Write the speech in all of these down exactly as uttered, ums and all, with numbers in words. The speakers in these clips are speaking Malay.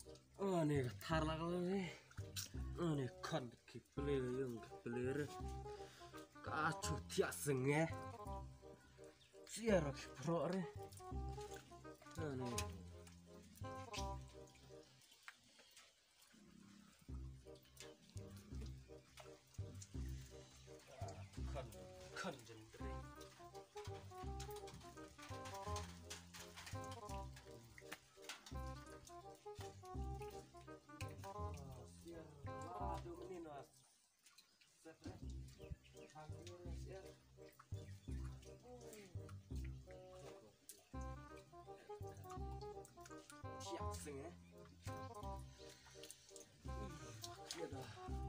Oh nih tar lah kalau nih. Oh nih kan kipler yang kipler. Kacu tiak sengeh. Siapa kipro nih? Oh nih. Kan kan jendri. Siap sengeh. Iya dah.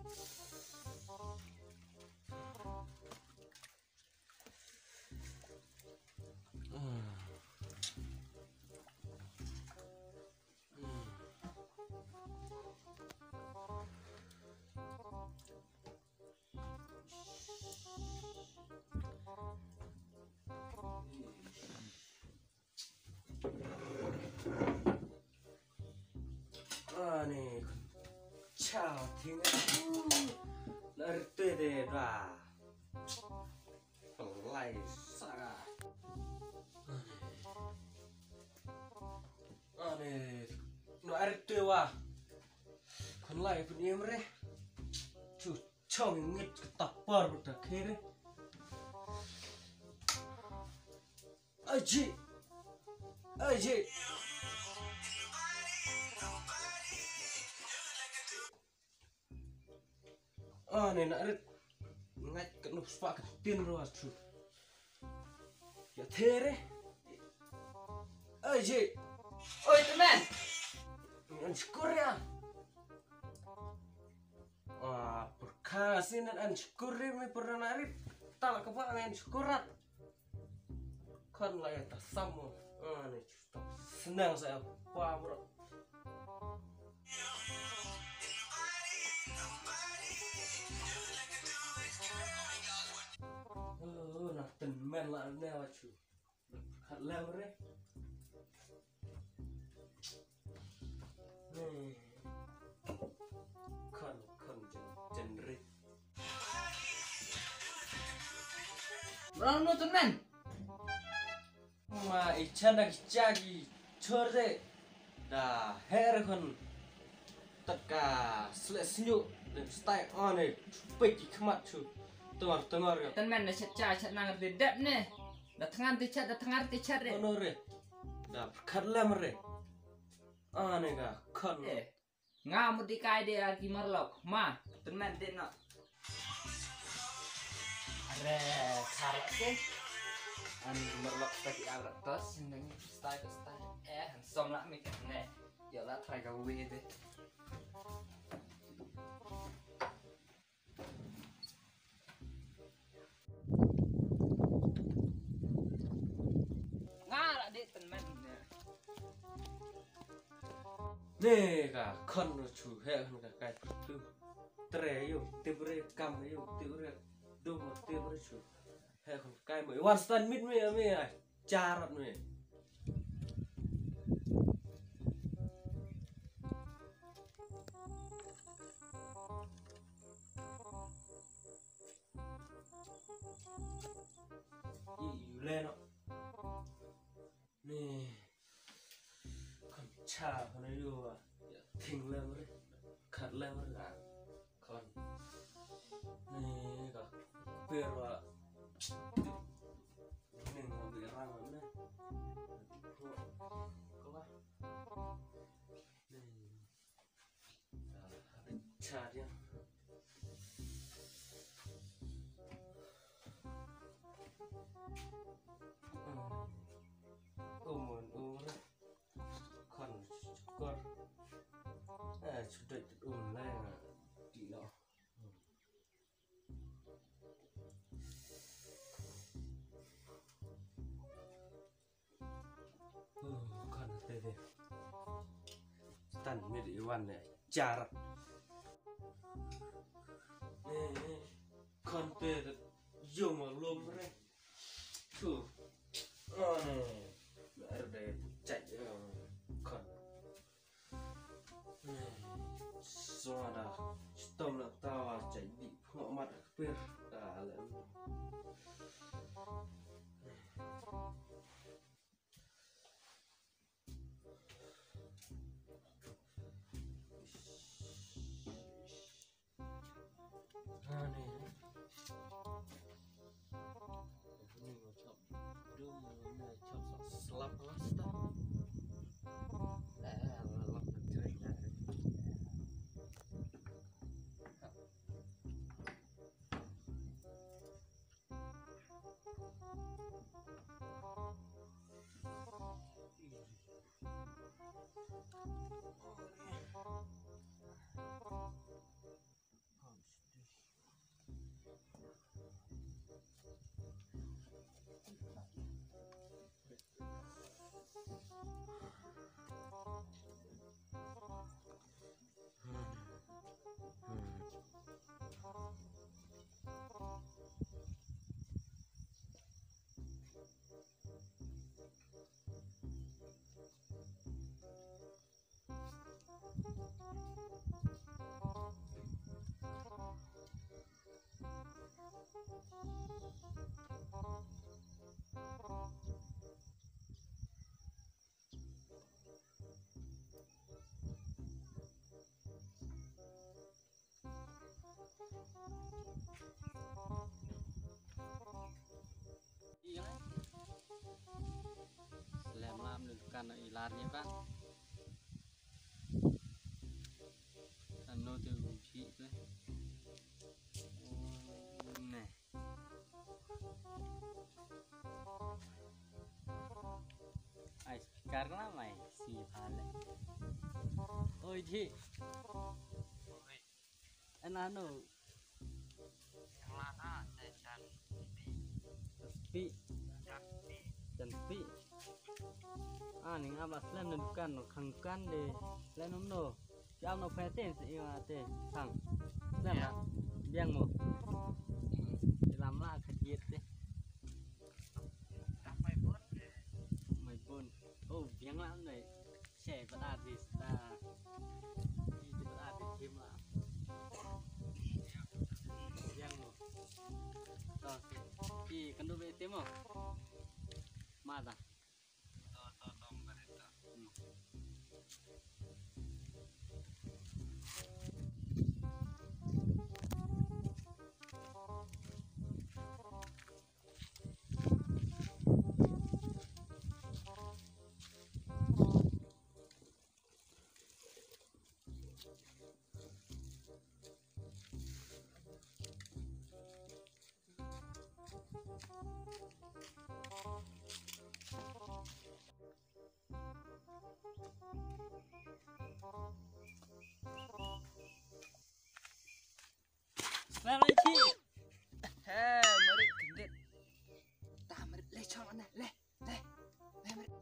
Ah nih, ciao tinggal. Lari tuh deh dah. Pelai saga. Ah nih, lari tuh wah. Pelai punya mereh. Cuh, congit ketapar udah kere. Aji, aji. Ah nih nak rit ngat kenop spak tin ruas tu. Ya tere. Aji. Oi teman, An syukur ya. Ah perkasi nan an syukur ni pernah narit. Tak kepak an syukurat. Kan lah ya tasamu. Ah nih senang saya wah bro. Oh, nah teman lah ni acu. Kat lemre. Nih. Kan kan genre. berapa teman? Ma icha nak jagi chorde. Dah hair kan teka selesnyu dan style ane peki kemat cu. Tengah tengah ya. Teman nak chat chat nang beda nih. Datangan ticat, datangan ticat deh. Onore. Dah kat lemre. Ane ga kan. Eh, ngamut di kai dia lagi merlok. Ma, teman deh nak. Ada sarak sih. An merlok tadi alat tos, senengnya style style. Eh, handsome lah mikir nih. Yalah try kau wih deh. Ngalah deh teman. Nih ga kan cu hair kan ga kai tu. Tre yo tibre kam yo tibre dum tibre cu. Hair kan kai mai one stand mid me me carat me. Lên ạ. Nè. Con chà con ấy đưa à. Thình lên đấy. Khát lên đấy à. Con. Nè cả. Bê rồi ạ. Nè mà bị răng lắm đấy. Có bác. Nè. Chà đi. Umur umur kan syukur eh sudah umur di lo kan tede stand mid iwan ne jarak eh kan tede yo mà lom re tu oh ne ada chạy còn suara stom nak tawa jadi pengamat kepir dalam aneh ini macam dum macam selap lasta eh lap cerita Lem lam menentukan ilarnya kan anu tu uji tu nah ais karena mai si hale oi ji an anu Mana dan pi dan pi ah ning abas lem menentukan khangkan de lem nomno jam no pete si te sang lem ya biang mo làm la khajit de sampai pun mày buồn ô biếng lắm này trẻ vẫn à gì ta đi thì vẫn à thì thêm là biếng một rồi thì cần đồ về tím không mà ta Lên đây chị. Heh, merit gendit. Tah merit le chong ana, le, le, le merit.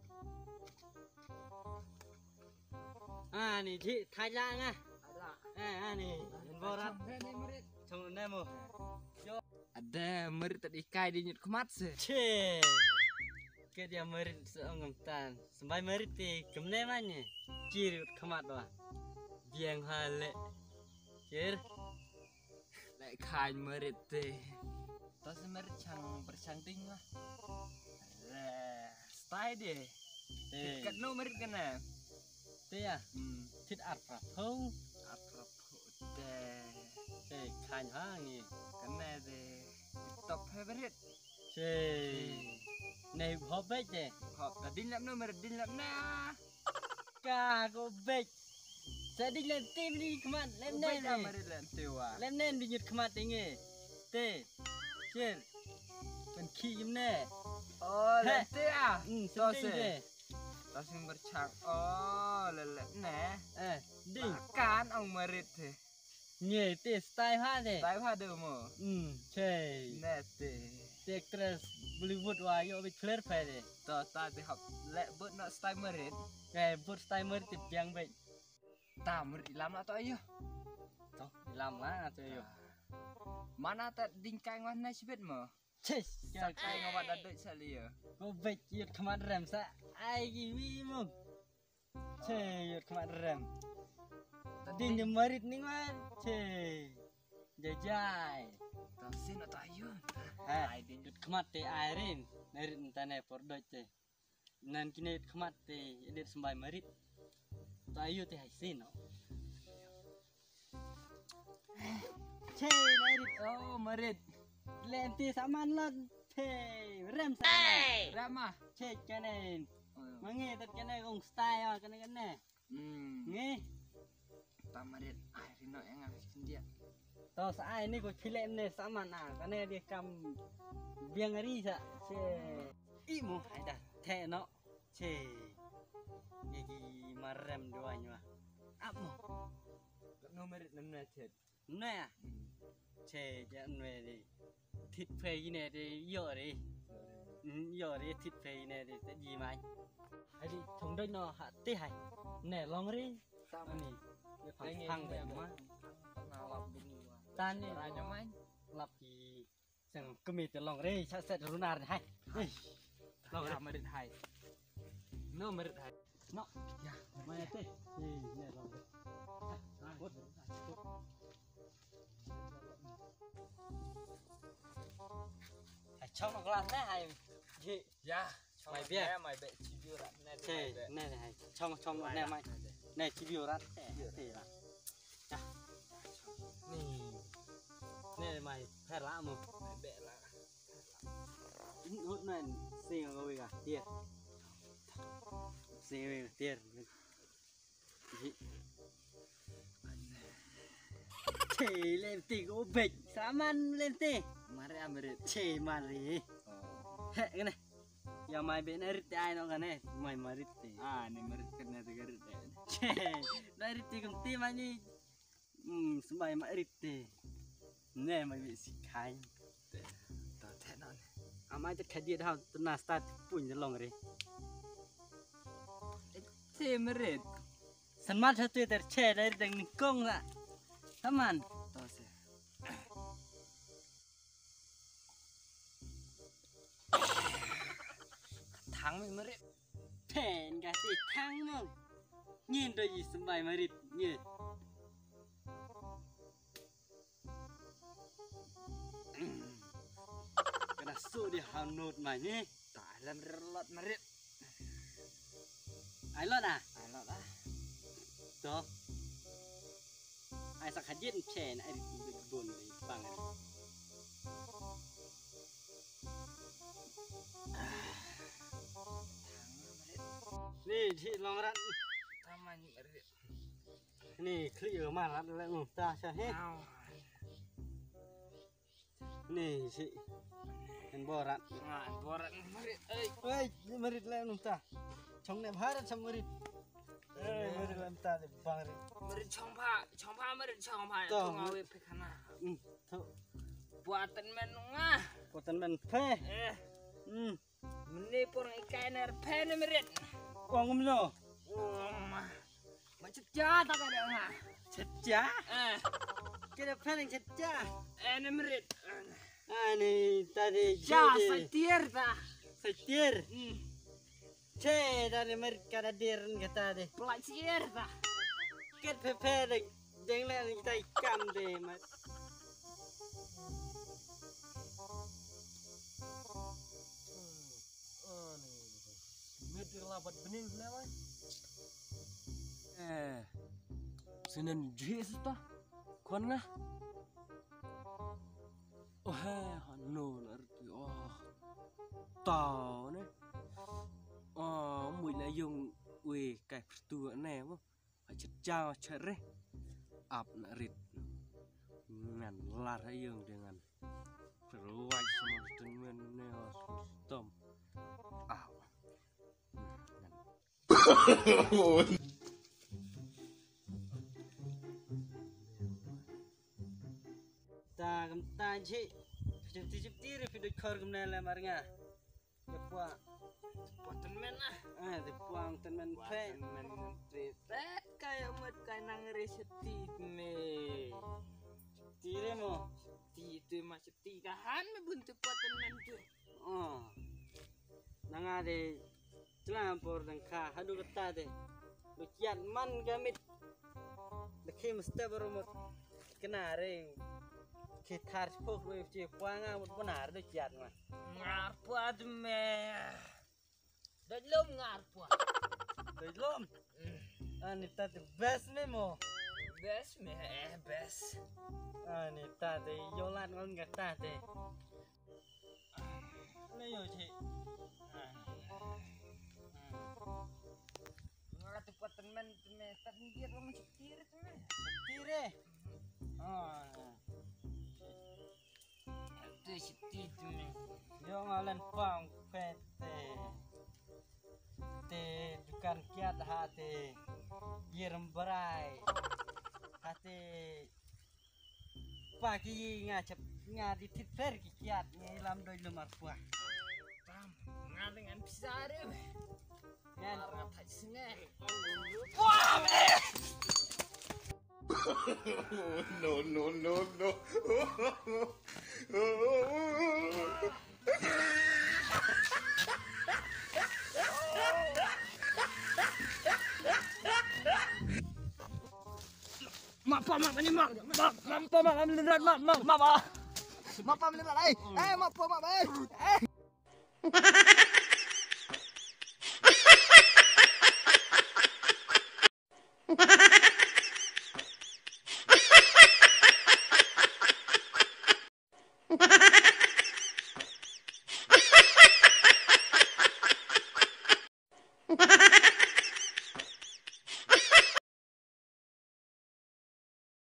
À nè chị thay ra nha. Ada. À à nè, vô ra. Ini merit. Trong đây mo. Ada merit tadi kai di nyut kemat se. Chê. Cái dia merit seong ngam tan. Sampai merit ti kemle manye. Chir khamat wa. Biang hale. Chir. Lại khai merit te. Tas merit chang bercanting lah. Lah, style deh. Tê. Kat no merit kana. Tê à. Hmm, Thịt ạt ra thâu. apa putih. Tê khanh ha nghe. Kana deh. TikTok favorite. Chê. Này hộp bếch chê. Hop, tadi lap no merit din lap na. Cả cô bếch. Sẽ đi lên tim đi khamat lên Baik nên dah này. merit lan tewa. Lên nên đi nhật khamat đi nghe. Tê. Chê. Bên khi giùm nè. Oh, Heh. lan te ah. Ừ, Tos sendiri eh. deh. Tas yang bercak. Oh, lelet nè. Eh, ding. Bahkan ông merit te. Nye, tê style ha deh. Tai pada mo. Hmm, chê. Net te. Tê actress Bollywood wa yo bị clear phải deh. To ta di hop lek but nak style merit. Cái bút style mới tiếp giang bệnh. Ta merit lam nak to ayo. Thôi, làm lá cho yo. Mana tak dingkai ngah na sibet mo. Chê. Sakai ngawat dadut salia. Cô bếch nhật khamat rem sa. Ai ghi vi mong. Chê, nhật khamat rem. Din je marit ning man. Che. Jajai. Tao sin atau ayo. Hai din dut kemat te airin. Marit entane por doj te. Nan kini kemat te edit sembai marit. Ta ayo te hai sin. Che marit oh marit. Lenti saman lot. Che rem saman. Rama. Che kanen. Mangi tat kene kong style kene kene. Hmm. Ngi. Ta marit airin no yang habis dia. To sa ai ni ko film ne sama na kane dia kam biang ari sa che imu hai dah the no che gigi marem duanya amu No marit nam na thiệt. nè che ja nwe đi thịt phê này đi giờ đi giờ đi thịt phê này đi sẽ gì mà hay đi thùng đây nó hạ tê hay nè long đi Sama anh nih. đi phăng phăng vậy mà Ngalap bini wa. tan đi Ranya main. lập thì chẳng cứ mệt lòng đi chắc sẽ run ar hay Long ra marit hai. No marit hai. nó ya mày tê thì nè long hay trong nó làm thế hay gì Ya. Mày biết. Mày bệ chỉ biêu rắn nè. Che, nè này, trong trong nè mày, nè chỉ biểu rát thế thế là, nè, nè mày phải lạ mà, Mày bệ là. hút này xì vào cái cả, tiền, xì vào tiền, che lên tì có bịch, sám ăn lên tì, Mari amarit. che mà gì, hệ cái này. Ya mai be narit ai no kane mai marit ti. Ah, ni marit kena tegarit ya. Che, narit ti kum ti mani. Hmm, sembai marit ti. Ne mai be sikai. Tao thế non. Amai te khadi dah tna start pun long re. Thế marit. Sanmat hatu ter che dari dang ni kong la. Taman. Tao sẽ. Thắng mình marit. Pen ga ti thang mo. Nhìn đôi gì sembai marit nhìn. Kena su di hanut mai ni. Tak dalam relot marit. Ai lot à? Ah, lot ah. Đó. Ai sak hajin chen ai di bon di bang ai. Ni chị long rat Taman marit. ni clear mà rat lại ngủ ta sao hết. Now. Ni chị en bo rat. Ah, borat marit. Eh, Ơi, ni marit lại ngủ ta. Trong nem harat sam marit. Ơi, marit lại ta di bang ri. marit chongpa, chongpa marit chongpa. Tuh. Tu ngawe pekana. Hmm, tu. Buatan menungah. Potan men phe. Eh, Hmm, meni porang ikan air pen marit. ong no. Oh, mah. Macam jahat tak ada ngah. Chacha. Eh, Kira phe nang chacha. eh marit. Ah ni tadi Ja, jadi. setir ta. Setir. Hmm, Che dari marit kada dir kata de. pelajar ta. Ket phe phe de deng le kita ikam de mas. Mid labat bening lewan. Eh, sinan jis ta, kon na. Oh heh, no arti oh, tao ne. Oh, mùi lại dùng uy cái tua nè mà, phải chặt chao chặt re, áp nè rít, ngàn lạt hay dùng dengan, rồi semua ten men nè tom, ảo. Ta kam ta chi. Chip chip tir fi de khor kam na la mar nga. Ya pua. Buatan men ah. Ah, de puang ten men phe. Buatan men tritet kayak mat kayak nang resetit me. Tire mo. Ti itu macam tigahan me buntu buatan men tu. Oh. Nanga de tlampor dang kha hadu kata de. Lu kiat man gamit. khi mà step vào một cái nào đây khi thar phốt với chị qua ngang một con nào được chặt mà Ngapa tu me? Dah lom ngapa? rồi lom anh ta thì best mấy mồ Best me eh best. anh ta thì vô lan ngon gạt ta thì lấy rồi chị Ngapa tu buat teman tu me? Tapi dia orang setir tu me. tire à Tu setir tu me. vô ngalan pang pet te dukan kiat hati yerem berai hati pagi ngacap ngadi titper kiat ngilam doi lemar puah Pam, ngah dengan pisah dia me. ngan Orang tak sini. no, no, no, no. Mak pa mak ni mak. Mak mak pa mak ni mak mak mak mak mak. Mak pa ni mak ai. Eh mak pa mak ai. Eh.